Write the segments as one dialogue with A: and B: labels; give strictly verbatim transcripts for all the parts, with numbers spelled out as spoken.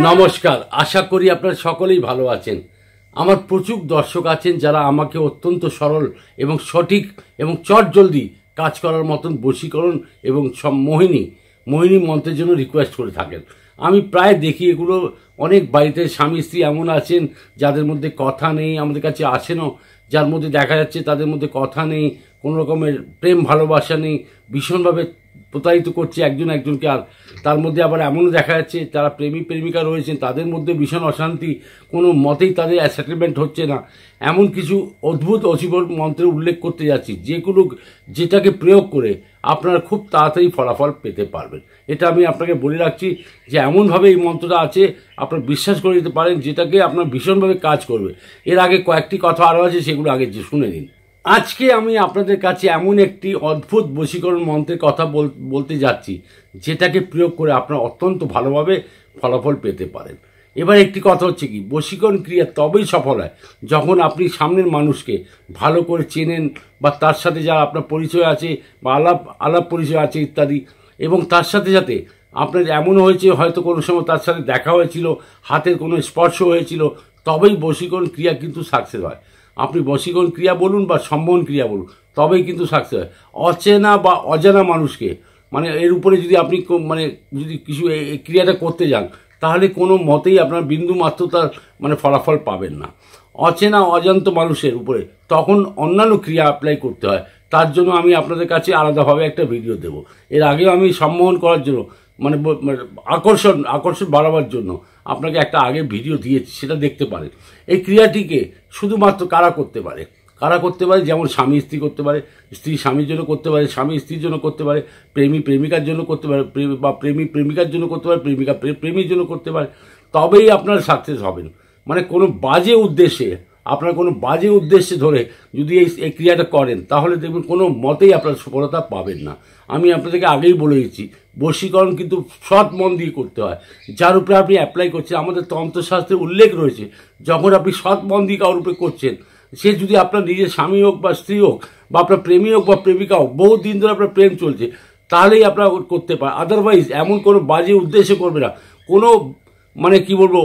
A: নমস্কার, আশা করি আপনারা সকলেই ভালো আছেন। আমার প্রচুর দর্শক আছেন যারা আমাকে অত্যন্ত সরল এবং সঠিক এবং চটজলদি কাজ করার মতন বশীকরণ এবং সব মোহিনী মোহিনী মন্ত্রের জন্য রিকোয়েস্ট করে থাকেন। আমি প্রায় দেখি এগুলো অনেক বাড়িতে স্বামী স্ত্রী এমন আছেন যাদের মধ্যে কথা নেই, আমাদের কাছে আসেনও, যার মধ্যে দেখা যাচ্ছে তাদের মধ্যে কথা নেই, কোনো রকমের প্রেম ভালোবাসা নেই, ভীষণভাবে প্রতারিত করছে একজন একজনকে। আর তার মধ্যে আবার এমনও দেখা যাচ্ছে যারা প্রেমিক প্রেমিকা রয়েছেন তাদের মধ্যে ভীষণ অশান্তি, কোনো মতেই তাদের সেটেলমেন্ট হচ্ছে না। এমন কিছু অদ্ভুত অচিবর মন্ত্রের উল্লেখ করতে যাচ্ছি যেগুলো যেটাকে প্রয়োগ করে আপনারা খুব তাড়াতাড়ি ফলাফল পেতে পারবেন। এটা আমি আপনাকে বলে রাখছি যে এমনভাবে এই মন্ত্রটা আছে আপনারা বিশ্বাস করে দিতে পারেন, যেটাকে আপনার ভীষণভাবে কাজ করবে। এর আগে কয়েকটি কথা আরও আছে, সেগুলো আগে যে শুনে নিন। আজকে আমি আপনাদের কাছে এমন একটি অদ্ভুত বশীকরণ মন্ত্রের কথা বলতে যাচ্ছি যেটাকে প্রয়োগ করে আপনারা অত্যন্ত ভালোভাবে ফলাফল পেতে পারেন। এবার একটি কথা হচ্ছে কি, বশীকরণ ক্রিয়া তবেই সফল হয় যখন আপনি সামনের মানুষকে ভালো করে চেনেন, বা তার সাথে যারা আপনার পরিচয় আছে বা আলাপ আলাপ পরিচয় আছে ইত্যাদি, এবং তার সাথে সাথে আপনার এমনও হয়েছে হয়তো কোনো সময় তার সাথে দেখা হয়েছিল, হাতের কোনো স্পর্শ হয়েছিল, তবেই বশীকরণ ক্রিয়া কিন্তু সাকসেস হয়। আপনি বশীকরণ ক্রিয়া বলুন বা সম্মোহন ক্রিয়া বলুন, তবেই কিন্তু সাকসেস হয়। অচেনা বা অজানা মানুষকে মানে এর উপরে যদি আপনি মানে যদি কিছু এই ক্রিয়াটা করতে যান, তাহলে কোনো মতেই আপনার বিন্দু মাত্র তার মানে ফলাফল পাবেন না। অচেনা অজান্ত মানুষের উপরে তখন অন্যান্য ক্রিয়া অ্যাপ্লাই করতে হয়। তার জন্য আমি আপনাদের কাছে আলাদাভাবে একটা ভিডিও দেব। এর আগেও আমি সম্মোহন করার জন্য মানে আকর্ষণ আকর্ষণ বাড়াবার জন্য আপনাকে একটা আগে ভিডিও দিয়েছি, সেটা দেখতে পারেন। এই ক্রিয়াটিকে শুধুমাত্র কারা করতে পারে কারা করতে পারে যেমন স্বামী স্ত্রী করতে পারে, স্ত্রী স্বামীর জন্য করতে পারে, স্বামী স্ত্রীর জন্য করতে পারে, প্রেমী প্রেমিকার জন্য করতে পারে, বা প্রেমী প্রেমিকার জন্য করতে পারে, প্রেমিকা প্রেমীর জন্য করতে পারে। তবেই আপনারা সাকসেস হবেন। মানে কোনো বাজে উদ্দেশ্যে আপনার কোনো বাজে উদ্দেশ্যে ধরে যদি এই এই ক্রিয়াটা করেন, তাহলে দেখবেন কোনো মতেই আপনার সফলতা পাবেন না। আমি আপনাদেরকে আগেই বলে দিচ্ছি, বশীকরণ কিন্তু সৎ মন দিয়ে করতে হয়। যার উপরে আপনি অ্যাপ্লাই করছেন, আমাদের তন্ত্রশাস্ত্রে উল্লেখ রয়েছে, যখন আপনি সৎ মন দিয়ে কারোর উপরে করছেন, সে যদি আপনার নিজের স্বামী হোক বা স্ত্রী হোক বা আপনার প্রেমী হোক বা প্রেমিকা হোক, বহু দিন ধরে আপনার প্রেম চলছে, তাহলেই আপনারা করতে পারেন। আদারওয়াইজ এমন কোনো বাজে উদ্দেশ্যে করবে না। কোনো মানে কি বলবো,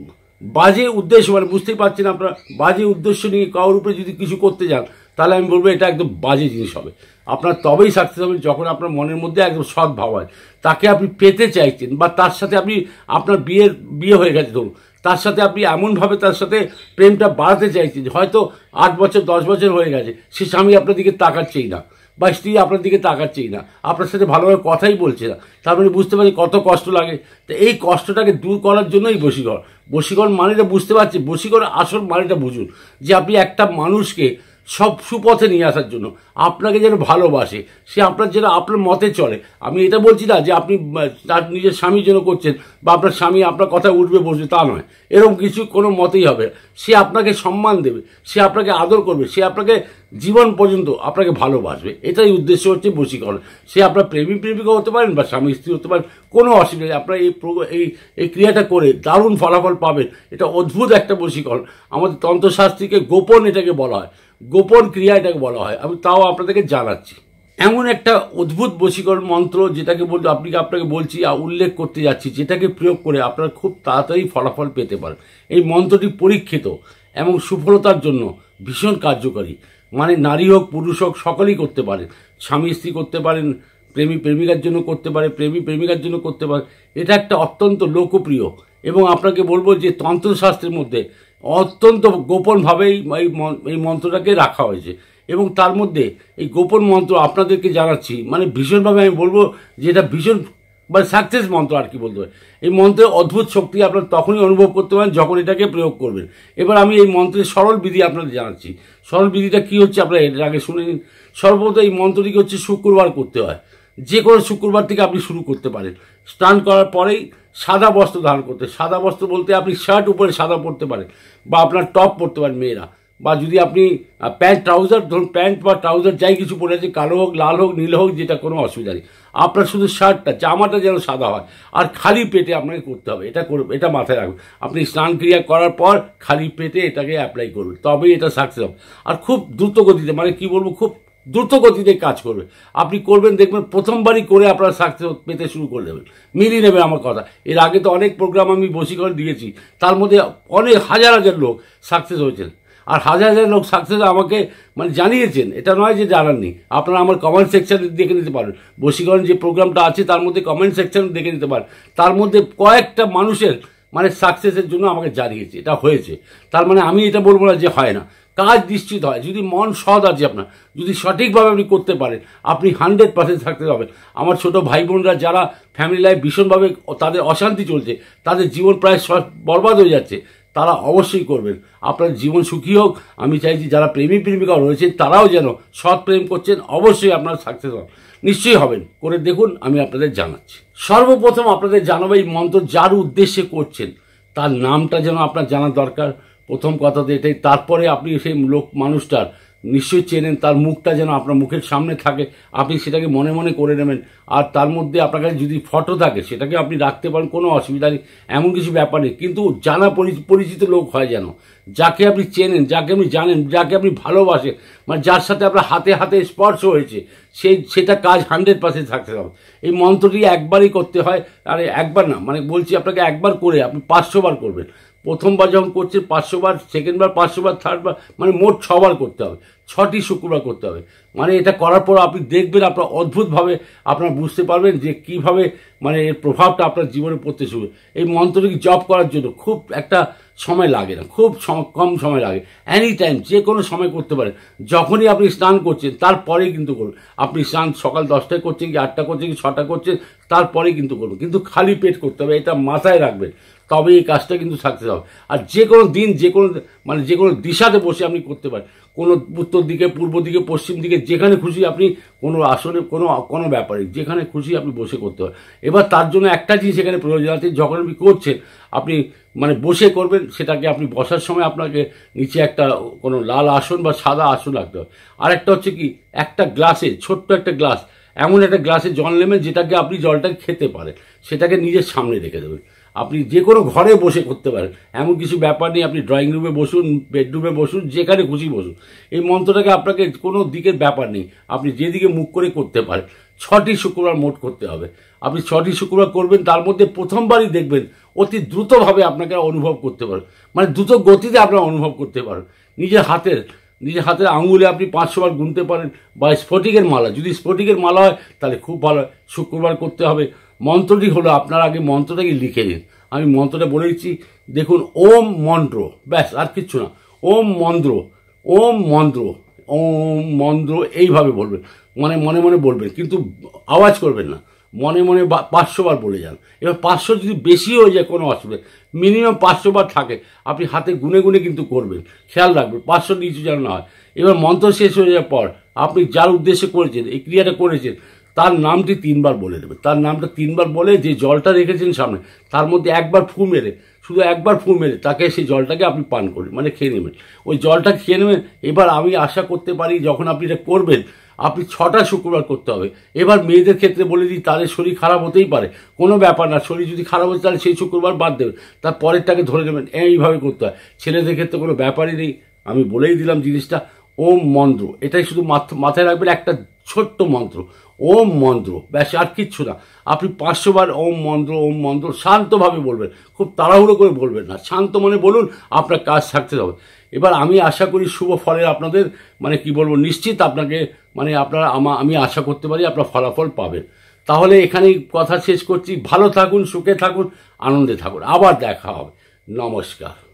A: বাজে উদ্দেশ্য মানে বুঝতেই পারছেন আপনারা, বাজে উদ্দেশ্য নিয়ে কারোর উপরে যদি কিছু করতে যান, তাহলে আমি বলবো এটা একদম বাজে জিনিস হবে। আপনার তবেই সাকসেস হবে যখন আপনার মনের মধ্যে একদম সৎ ভাব হয়, তাকে আপনি পেতে চাইছেন, বা তার সাথে আপনি আপনার বিয়ের বিয়ে হয়ে গেছে ধরুন, তার সাথে আপনি এমনভাবে তার সাথে প্রেমটা বাড়াতে চাইছেন, হয়তো আট বছর দশ বছর হয়ে গেছে, সে স্বামী আপনার দিকে তাকাচ্ছেই না, বা স্ত্রী আপনার দিকে তাকাচ্ছেই না, আপনার সাথে ভালোভাবে কথাই বলছে না। তার মানে বুঝতে পারছি কত কষ্ট লাগে। তো এই কষ্টটাকে দূর করার জন্যই বশীকরণ। বশীকরণ মানেটা বুঝতে পারছি, বশীকরণ আসল মানেটা বুঝুন, যে আপনি একটা মানুষকে সব সুপথে নিয়ে আসার জন্য, আপনাকে যেন ভালোবাসে, সে আপনার যেন আপনার মতে চলে। আমি এটা বলছি না যে আপনি তার নিজের স্বামীর জন্য করছেন বা আপনার স্বামী আপনার কথা উঠবে বসবে, তা নয়। এরকম কিছু কোনো মতেই হবে। সে আপনাকে সম্মান দেবে, সে আপনাকে আদর করবে, সে আপনাকে জীবন পর্যন্ত আপনাকে ভালোবাসবে। এটাই উদ্দেশ্য হচ্ছে বশীকরণ। সে আপনার প্রেমী প্রেমিকা হতে পারেন বা স্বামী স্ত্রী হতে পারেন, কোনো অসুবিধা নেই। আপনারা এই এই এই ক্রিয়াটা করে দারুণ ফলাফল পাবেন। এটা অদ্ভুত একটা বশীকরণ। আমাদের তন্ত্রশাস্ত্রীকে গোপন এটাকে বলা হয়, গোপন ক্রিয়া এটাকে বলা হয়। আমি তাও আপনাদেরকে জানাচ্ছি। এমন একটা অদ্ভুত বশীকরণ মন্ত্র যেটাকে বলতে আপনি আপনাকে বলছি, উল্লেখ করতে যাচ্ছি, যেটাকে প্রয়োগ করে আপনারা খুব তাড়াতাড়ি ফলাফল পেতে পারেন। এই মন্ত্রটি পরীক্ষিত এবং সুফলতার জন্য ভীষণ কার্যকারী। মানে নারী হোক পুরুষ হোক সকলেই করতে পারেন, স্বামী স্ত্রী করতে পারেন, প্রেমী প্রেমিকার জন্য করতে পারে, প্রেমী প্রেমিকার জন্য করতে পারে। এটা একটা অত্যন্ত লোকপ্রিয়, এবং আপনাকে বলবো যে তন্ত্রশাস্ত্রের মধ্যে অত্যন্ত গোপনভাবেই এই এই মন্ত্রটাকে রাখা হয়েছে। এবং তার মধ্যে এই গোপন মন্ত্র আপনাদেরকে জানাচ্ছি, মানে ভীষণভাবে আমি বলবো যে এটা ভীষণ মানে সাকসেস মন্ত্র আর কি বলতে হয়। এই মন্ত্রের অদ্ভুত শক্তি আপনারা তখনই অনুভব করতে পারেন যখন এটাকে প্রয়োগ করবেন। এবার আমি এই মন্ত্রের সরল বিধি আপনাদের জানাচ্ছি। সরল বিধিটা কী হচ্ছে আপনারা এর আগে শুনে নিন। সর্বপ্রথম এই মন্ত্রটিকে হচ্ছে শুক্রবার করতে হয়। যে কোনো শুক্রবার থেকে আপনি শুরু করতে পারেন। স্নান করার পরেই সাদা বস্ত্র ধারণ করতে, সাদা বস্ত্র বলতে আপনি শার্ট উপরে সাদা পরতে পারেন, বা আপনার টপ পরতে পারেন মেয়েরা, বা যদি আপনি প্যান্ট ট্রাউজার ধরুন, প্যান্ট বা ট্রাউজার যাই কিছু পরে আছে, কালো হোক লাল হোক নীল হোক, যেটা কোনো অসুবিধা নেই। আপনার শুধু শার্টটা জামাটা যেন সাদা হয়, আর খালি পেটে আপনাকে করতে হবে। এটা করবে, এটা মাথায় রাখবেন। আপনি স্নান ক্রিয়া করার পর খালি পেটে এটাকে অ্যাপ্লাই করবেন, তবেই এটা সাকসেস হবে। আর খুব দ্রুত গতিতে, মানে কি বলবো, খুব দ্রুত গতিতে কাজ করবে। আপনি করবেন, দেখবেন প্রথমবারই করে আপনারা সাকসেস পেতে শুরু করে দেবেন, মিলিয়ে নেবে আমার কথা। এর আগে তো অনেক প্রোগ্রাম আমি বশীকরণ দিয়েছি, তার মধ্যে অনেক হাজার হাজার লোক সাকসেস হয়েছেন, আর হাজার হাজার লোক সাকসেস আমাকে মানে জানিয়েছেন, এটা নয় যে জানাননি। আপনারা আমার কমেন্ট সেকশানে দেখে নিতে পারেন, বশীকরণ যে প্রোগ্রামটা আছে তার মধ্যে কমেন্ট সেকশানে দেখে নিতে পারেন। তার মধ্যে কয়েকটা মানুষের মানে সাকসেসের জন্য আমাকে জানিয়েছে এটা হয়েছে। তার মানে আমি এটা বলবো না যে হয় না, কাজ নিশ্চিত হয়। যদি মন সৎ আছে আপনার, যদি সঠিকভাবে আপনি করতে পারেন, আপনি হান্ড্রেড পার্সেন্ট সাকসেস হবেন। আমার ছোটো ভাই বোনরা যারা ফ্যামিলি লাইফ ভীষণভাবে তাদের অশান্তি চলছে, তাদের জীবন প্রায় বরবাদ হয়ে যাচ্ছে, তারা অবশ্যই করবেন। আপনার জীবন সুখী হোক। আমি চাইছি যারা প্রেমিক প্রেমিকা রয়েছেন তারাও যেন সৎ প্রেম করছেন, অবশ্যই আপনারা সাকসেস হন, নিশ্চয়ই হবেন। করে দেখুন, আমি আপনাদের জানাচ্ছি। সর্বপ্রথম আপনাদের জানাবো এই মন্ত্র যার উদ্দেশ্যে করছেন তার নামটা যেন আপনার জানা দরকার, প্রথম কথা তো এটাই। তারপরে আপনি সেই লোক মানুষটার নিশ্চয়ই চেনেন, তার মুখটা যেন আপনার মুখের সামনে থাকে, আপনি সেটাকে মনে মনে করে নেবেন। আর তার মধ্যে আপনার কাছে যদি ফটো থাকে সেটাকে আপনি রাখতে পারেন, কোনো অসুবিধা নেই, এমন কিছু ব্যাপার নেই। কিন্তু জানা পরিচিত লোক হয় যেন, যাকে আপনি চেনেন, যাকে আপনি জানেন, যাকে আপনি ভালোবাসেন, মানে যার সাথে আপনার হাতে হাতে স্পর্শ হয়েছে, সেই সেটা কাজ হান্ড্রেড পার্সেন্ট থাকতে হবে। এই মন্ত্রটি একবারই করতে হয়, আরে একবার না, মানে বলছি আপনাকে একবার করে আপনি পাঁচশো বার করবেন। প্রথমবার যখন করছেন পাঁচশো বার, সেকেন্ডবার পাঁচশো বার, থার্ডবার, মানে মোট ছবার করতে হবে, ছটি শুক্রবার করতে হবে। মানে এটা করার পর আপনি দেখবেন আপনার অদ্ভুতভাবে আপনারা বুঝতে পারবেন যে কীভাবে মানে এর প্রভাবটা আপনার জীবনে পড়তে শুরু। এই মন্ত্রটি জপ করার জন্য খুব একটা সময় লাগে না, খুব কম সময় লাগে, এনি টাইম যে কোনো সময় করতে পারেন। যখনই আপনি স্নান করছেন তারপরেই কিন্তু করুন। আপনি স্নান সকাল দশটায় করছেন কি আটটা করছেন কি ছটা করছেন, তারপরেই কিন্তু করুন, কিন্তু খালি পেট করতে হবে, এটা মাথায় রাখবেন, তবে এই কাজটা কিন্তু সাকসেস হবে। আর যে কোনো দিন যে কোনো মানে যে কোনো দিশাতে বসে আপনি করতে পারেন, কোনো উত্তর দিকে, পূর্ব দিকে, পশ্চিম দিকে, যেখানে খুশি আপনি, কোনো আসলে কোনো কোনো ব্যাপারে যেখানে খুশি আপনি বসে করতে পারেন। এবার তার জন্য একটা জিনিস এখানে প্রয়োজন আছে, যখন আপনি করছেন আপনি মানে বসে করবেন, সেটাকে আপনি বসার সময় আপনাকে নিচে একটা কোনো লাল আসন বা সাদা আসন রাখতে হবে। আর একটা হচ্ছে কি, একটা গ্লাসে, ছোট্ট একটা গ্লাস, এমন একটা গ্লাসে জল নেবেন যেটাকে আপনি জলটা খেতে পারেন, সেটাকে নিজের সামনে রেখে দেবেন। আপনি যে কোনো ঘরে বসে করতে পারেন, এমন কিছু ব্যাপার নেই। আপনি ড্রয়িং রুমে বসুন, বেডরুমে বসুন, যেখানে খুশি বসুন। এই মন্ত্রটাকে আপনাকে কোনো দিকের ব্যাপার নেই, আপনি যেদিকে মুখ করে করতে পারেন। ছটি শুক্রবার মোট করতে হবে। আপনি ছটি শুক্রবার করবেন, তার মধ্যে প্রথমবারই দেখবেন অতি দ্রুতভাবে আপনাকে অনুভব করতে পারেন, মানে দ্রুত গতিতে আপনারা অনুভব করতে পারেন। নিজের হাতের নিজের হাতের আঙুলে আপনি পাঁচশো বার গুনতে পারেন, বা স্ফটিকের মালা, যদি স্ফটিকের মালা হয় তাহলে খুব ভালো, শুক্রবার করতে হবে। মন্ত্রটি হলো, আপনার আগে মন্ত্রটাকে লিখে নিন। আমি মন্ত্রটা বলে দিচ্ছি, দেখুন, ওম মন্ত্র, ব্যাস, আর কিচ্ছু না। ওম মন্ত্র, ওম মন্ত্র, ওম মন্ত্র, এইভাবে বলবেন, মানে মনে মনে বলবেন, কিন্তু আওয়াজ করবেন না, মনে মনে পাঁচশো বার বলে যান। এবার পাঁচশো যদি বেশি হয়ে যায় কোনো অসুবিধা, মিনিমাম পাঁচশো বার থাকে, আপনি হাতে গুনে গুনে কিন্তু করবেন, খেয়াল রাখবেন পাঁচশো নিচু যেন না হয়। এবার মন্ত্র শেষ হয়ে যাওয়ার পর আপনি যার উদ্দেশ্যে করেছেন, এই ক্রিয়াটা করেছেন, তার নামটি তিনবার বলে দেবেন। তার নামটা তিনবার বলে যে জলটা রেখেছেন সামনে, তার মধ্যে একবার ফু মেরে, শুধু একবার ফু মেরে তাকে সেই জলটাকে আপনি পান করবেন, মানে খেয়ে নেবেন। ওই জলটা খেয়ে নেবেন। এবার আমি আশা করতে পারি যখন আপনি এটা করবেন, আপনি ছটা শুক্রবার করতে হবে। এবার মেয়েদের ক্ষেত্রে বলে দিই, তাদের শরীর খারাপ হতেই পারে, কোনো ব্যাপার না, শরীর যদি খারাপ হচ্ছে তাহলে সেই শুক্রবার বাদ দেবেন, তার পরেরটাকে ধরে নেবেন, এইভাবে করতে হয়। ছেলেদের ক্ষেত্রে কোনো ব্যাপারই নেই, আমি বলেই দিলাম জিনিসটা। ওম মন্ত্র, এটাই শুধু মাথায় রাখবেন, একটা ছোট্ট মন্ত্র, ওম মন্ত্র, ব্যাস, আর কিচ্ছু না। আপনি পাঁচশো বার ওম মন্ত্র, ওম মন্ত্র শান্তভাবে বলবেন, খুব তাড়াহুড়ো করে বলবেন না, শান্ত মনে বলুন, আপনার কাজ থাকতে হবে। এবার আমি আশা করি শুভ ফলের আপনাদের মানে কি বলবো, নিশ্চিত আপনাকে মানে আপনারা আমি আশা করতে পারি আপনার ফলাফল পাবেন। তাহলে এখানেই কথা শেষ করছি। ভালো থাকুন, সুখে থাকুন, আনন্দে থাকুন, আবার দেখা হবে। নমস্কার।